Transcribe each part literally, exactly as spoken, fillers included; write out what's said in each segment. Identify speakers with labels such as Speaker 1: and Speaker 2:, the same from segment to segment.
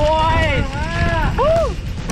Speaker 1: boys. Woo.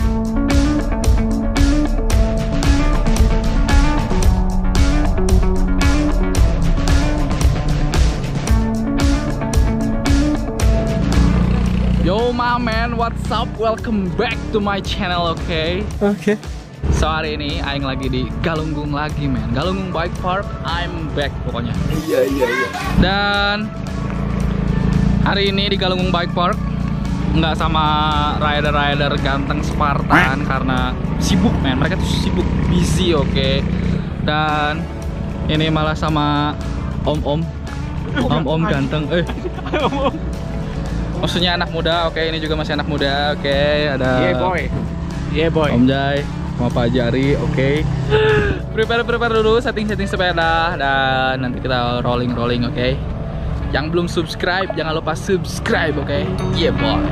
Speaker 1: Yo my man, what's up? Welcome back to my channel, oke? Okay?
Speaker 2: Oke. Okay.
Speaker 1: So hari ini Aing lagi di Galunggung lagi, man. Galunggung Bike Park, I'm back pokoknya.
Speaker 2: Iya iya iya.
Speaker 1: Dan hari ini di Galunggung Bike Park nggak sama rider-rider ganteng Spartan karena sibuk, man. Mereka tuh sibuk, busy, oke? Okay? Dan ini malah sama om-om, om-om ganteng. Eh. Maksudnya anak muda, oke, okay, ini juga masih anak muda, oke, okay, ada
Speaker 2: Yeah boy, yeah boy,
Speaker 1: Om Jai, sama Pak Jari, oke. Okay. Prepare prepare dulu, setting setting sepeda dan nanti kita rolling rolling, oke. Okay? Yang belum subscribe jangan lupa subscribe, oke? Okay? Yeah boy.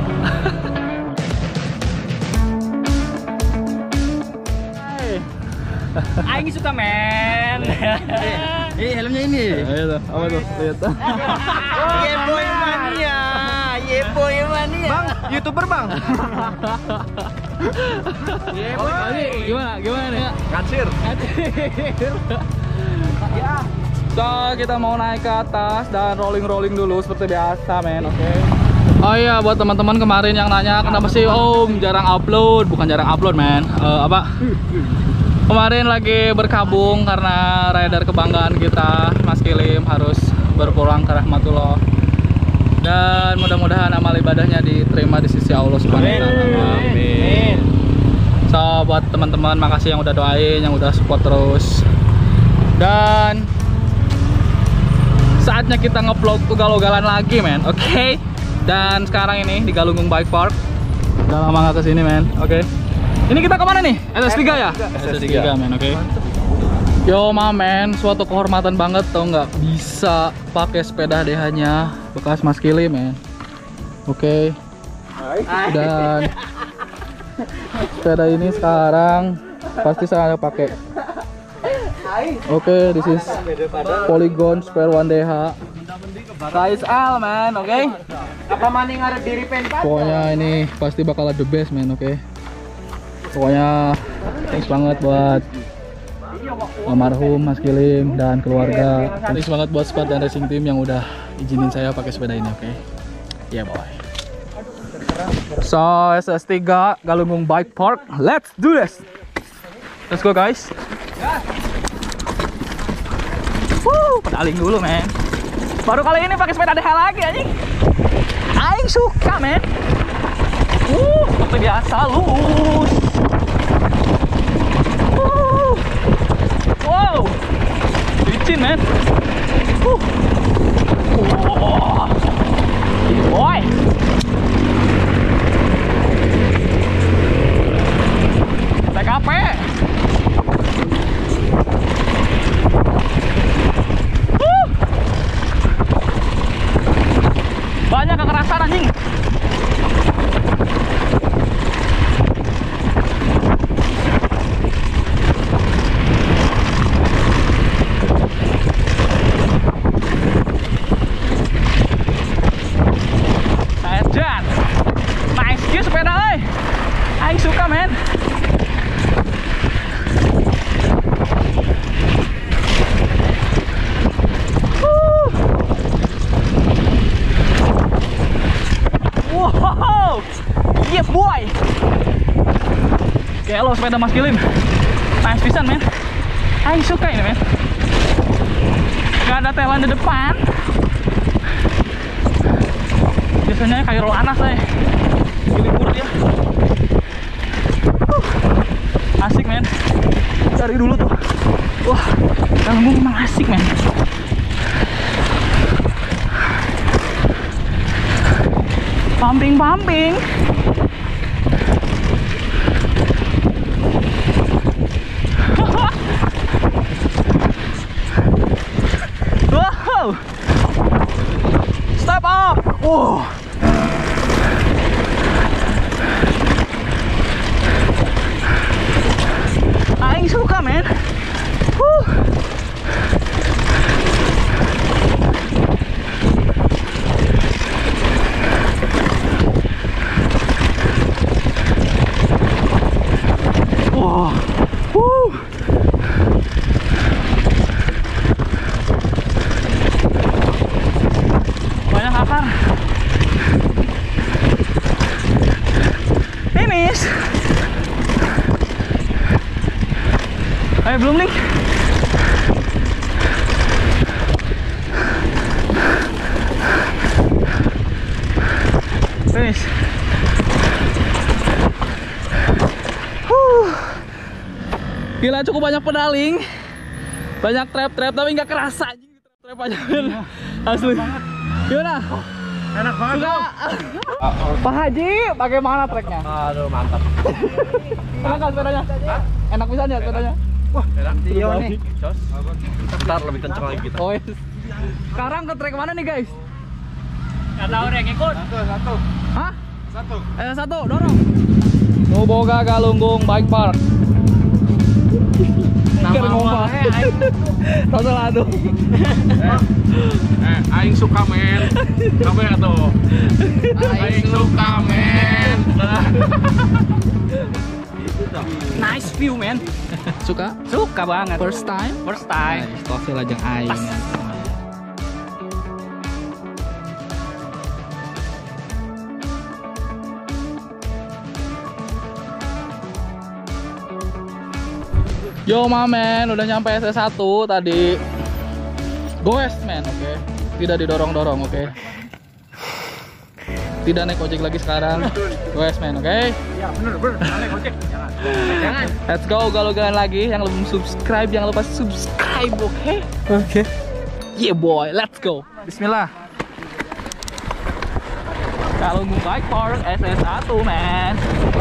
Speaker 3: Aing suka men.
Speaker 2: Eh helmnya ini.
Speaker 1: Ayo, apa tuh? Lihat.
Speaker 2: Yeah boy mania. Yeah boy mania. Bang, YouTuber bang. Yeah boy.
Speaker 1: Gimana? Gimana nih?
Speaker 2: Kancir.
Speaker 1: Ya. So kita mau naik ke atas dan rolling rolling dulu seperti biasa, men. Oke. Okay? Oh iya, buat teman-teman kemarin yang nanya kenapa sih Om jarang upload? Bukan jarang upload, men. Uh, apa? Kemarin lagi berkabung karena rider kebanggaan kita, Mas Kilim, harus berpulang ke rahmatullah. Dan mudah-mudahan amal ibadahnya diterima di sisi Allah Subhanahu wa taala. Amin. So buat teman-teman makasih yang udah doain, yang udah support terus. Dan saatnya kita nge-vlog ugal-ugalan lagi, men. Oke. Okay? Dan sekarang ini di Galunggung Bike Park. Udah lama gak kesini, men. Oke. Okay. Ini kita kemana nih? S S tiga ya? S S tiga, men, oke. Okay. Yo, ma, men, suatu kehormatan banget tau nggak bisa pakai sepeda D H-nya bekas Mas Kili, men. Oke. Okay. Dan sepeda ini sekarang pasti saya pakai. Oke, okay, this is Polygon Spare One D H. Size L, man, oke. Okay?
Speaker 2: Apa maning ada diri penpat?
Speaker 1: Pokoknya ini pasti bakal the best, man, oke. Okay? Pokoknya thanks banget buat almarhum Mas Kilim dan keluarga. Thanks banget buat Spartan Racing Team yang udah izinin saya pakai sepeda ini, oke. Okay? Yeah boy. So S S tiga Galunggung Bike Park, let's do this. Let's go guys. Woo, pedaling dulu, men. Baru kali ini pakai sepeda D H lagi anjing. Aing suka, men. Uh, seperti biasa lurus. Uh. Wow, licin, men. Uh. Oh. Boy. T K P. Uh. Banyak kekerasan anjing. Hello sepeda Mas Kilim, nice pisan, men. Aing suka ini, men. Gak ada telan di depan. Biasanya kayak roll anas saya. Libur dia. Uh, asik, men. Dari dulu tuh. Wah, Galunggung memang asik, men. Pumping-pumping. Wow. Step up. Wow. Aing suka, men. Huh. Bentar. Finish. Eh, belum nih. Finish. Huh. Gila, cukup banyak pedaling, banyak trap-trap tapi nggak kerasa anjing, trap aja. Asli. Gimana?
Speaker 2: Enak banget.
Speaker 1: Suka? Pak Haji, bagaimana treknya?
Speaker 2: Aduh, mantap.
Speaker 1: Enak kan sepedanya? Enak bisa ya sepedanya?
Speaker 2: Wah, enak Tio nih. Jos. Ntar lebih kenceng lagi kita.
Speaker 1: Oh, yes. Sekarang ke trek mana nih, guys?
Speaker 3: Nggak tahu deh, ngikut.
Speaker 2: Satu, satu.
Speaker 1: Hah?
Speaker 2: Satu.
Speaker 1: Eh, satu, dorong. Nuboga Galunggung Bike Park. Nama awalnya aing. Total aduh.
Speaker 2: Eh, aing suka men. Kamu ya tuh. Aing suka men.
Speaker 3: Nice view, man.
Speaker 1: Suka?
Speaker 3: Suka banget.
Speaker 1: First time?
Speaker 3: First time.
Speaker 1: Stokil aja aing. Yo mamen, udah nyampe S S satu tadi. Goes men, oke. Okay. Tidak didorong-dorong, oke. Okay. Tidak naik ojek lagi sekarang. Goes men, oke. Okay?
Speaker 2: Ya, bener, bener. Naik ojek. Jangan. Jangan.
Speaker 1: Let's go, galau-galan lagi. Yang belum subscribe, jangan lupa subscribe, oke? Okay? Oke. Okay. Yeah boy, let's go. Bismillah. Galunggung Bike Park S S satu, man.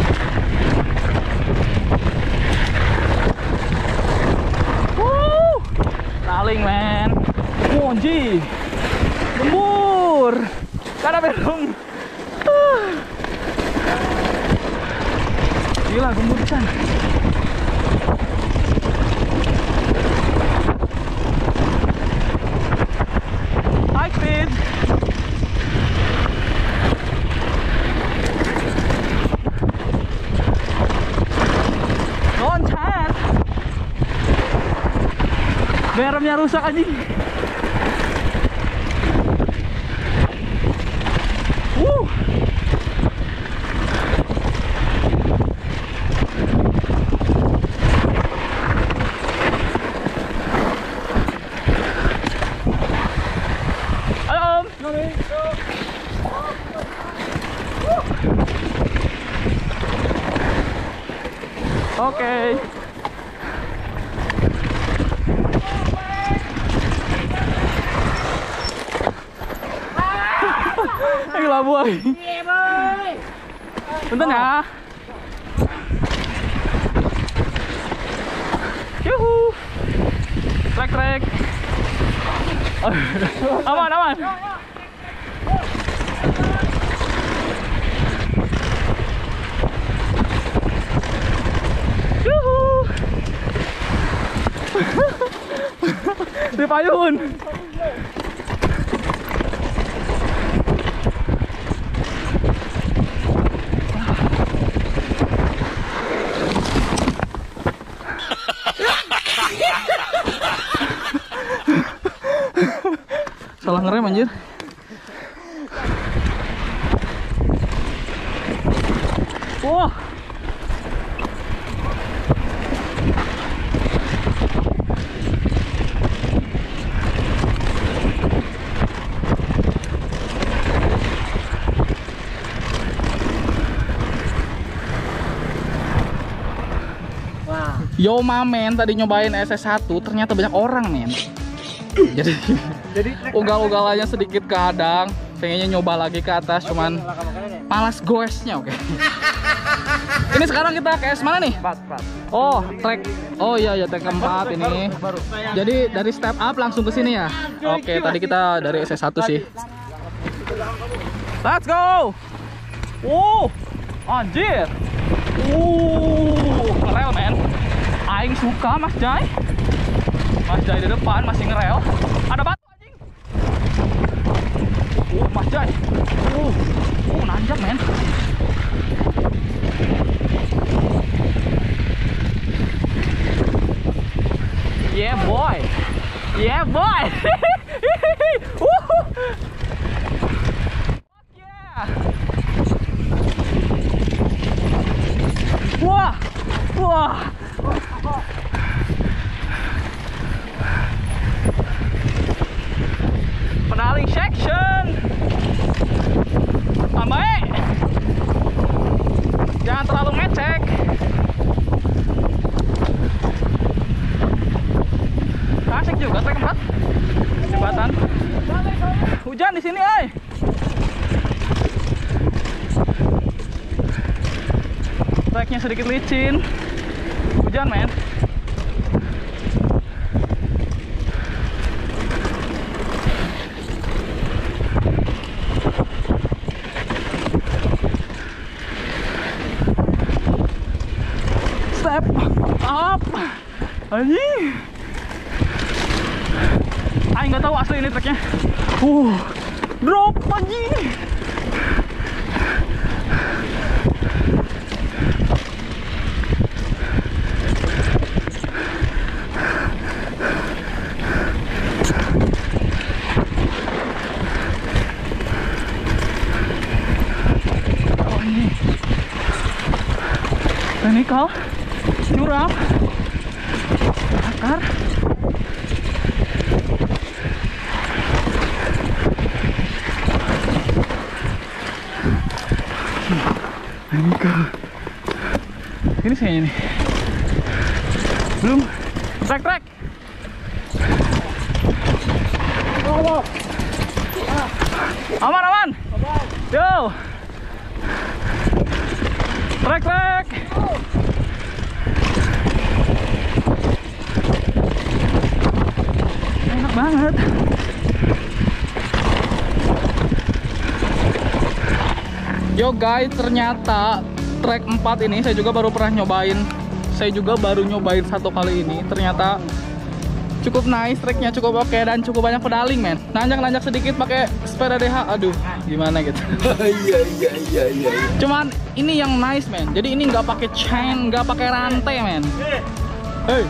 Speaker 1: Woo! Saling, man. Monji. Lembur. Karena belum. Gila, gembur pisan. High speed. Loncat. Beremnya rusak anjing. Wuh. Halo Om. Oke. Gila boy.
Speaker 3: Iya, boy.
Speaker 1: Bentar ya. Yuhu. Trek trek. Aman aman. Yuhu. Di payun. Salah ngerem anjir. Wah. Yo mamen, tadi nyobain S S satu ternyata banyak orang men. Jadi
Speaker 2: Jadi
Speaker 1: ugal-ugalannya sedikit kadang, pengennya nyoba lagi ke atas, cuman malas goesnya, oke. Okay. Ini sekarang kita ke S mana nih?
Speaker 2: empat, empat.
Speaker 1: Oh, trek. Oh iya ya, trek keempat ini. Jadi dari step up langsung ke sini ya. Oke, okay, tadi kita dari S S satu sih. Let's go. Wow, anjir. Uh, ngerel men. Aing suka Mas Jai. Mas Jai di depan masih ngerel. Ada batu anjing. Uh, Mas Jai. Uh, uh nanjak men. Yeah boy. Yeah boy. paling section. Amai. Jangan terlalu ngecek. Asik juga trek empat. Jembatan. Hujan di sini, ay. Treknya sedikit licin. Hujan, men. Step up. Anjing. Aing nggak tahu asli ini treknya. Uh, drop anjing. Oh ini. Teknikal, curam, akar. Ini saya ini belum trek trek aman aman yo trek trek enak banget. Yo guys, ternyata trek empat ini saya juga baru pernah nyobain. Saya juga baru nyobain satu kali ini. Ternyata cukup nice, treknya cukup oke dan cukup banyak pedaling, men. Nanjak-nanjak sedikit pakai sepeda D H. Aduh, gimana gitu.
Speaker 2: Iya iya iya iya.
Speaker 1: Cuman ini yang nice, men. Jadi ini nggak pakai chain, nggak pakai rantai, men. Hey.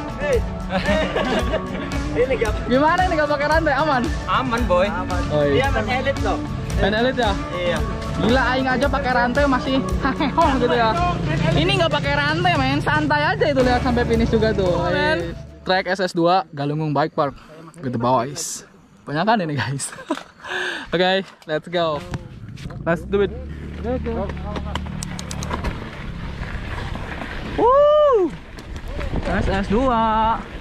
Speaker 2: Ini gak
Speaker 1: Gimana ini nggak pakai rantai? Aman?
Speaker 2: aman, boy. Aman.
Speaker 1: Oh, iya.
Speaker 2: Dia main elit loh.
Speaker 1: Main elit ya?
Speaker 2: Iya.
Speaker 1: Gila, aing aja pakai rantai masih hahehong gitu ya. Ini nggak pakai rantai, men. Santai aja itu, lihat sampai finish juga tuh. Hey. Trek S S dua Galunggung Bike Park with the boys. Banyak kan ini, guys. Oke, okay, let's go. Let's do it. Woo! S S dua.